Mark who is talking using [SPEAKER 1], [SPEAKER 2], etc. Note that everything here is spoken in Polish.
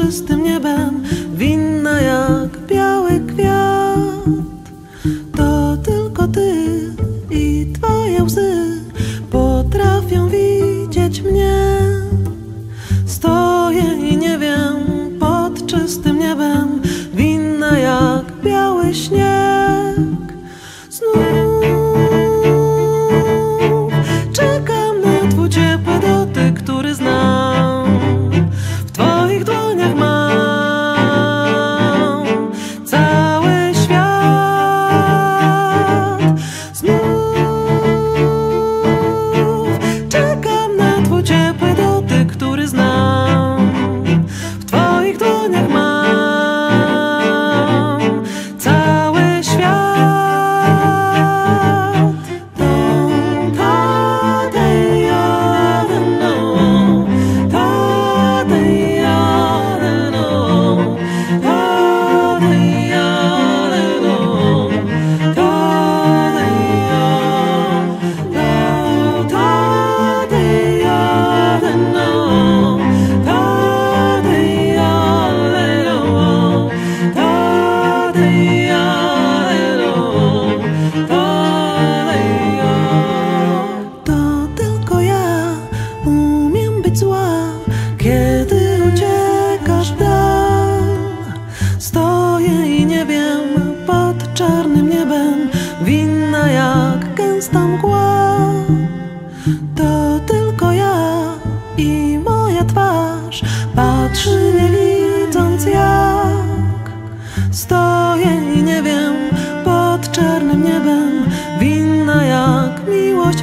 [SPEAKER 1] czystym niebem, winna jak biały kwiat. To tylko ty i twoje łzy potrafią widzieć mnie. Stoję i nie wiem pod czystym niebem, winna jak biały śnieg. Znów czekam na twój ciepły dotyk, który znam. W twoich dłoniach mam cały świat. Znów czekam na twój ciepły dotyk, który znam. W twoich dłoniach mam cały świat. Kiedy uciekasz w dal, stoję i nie wiem pod czarnym niebem, winna jak gęsta mgła. To tylko ja i moja twarz patrzy nie widząc jak. Stoję i nie wiem pod czarnym niebem, winna jak miłość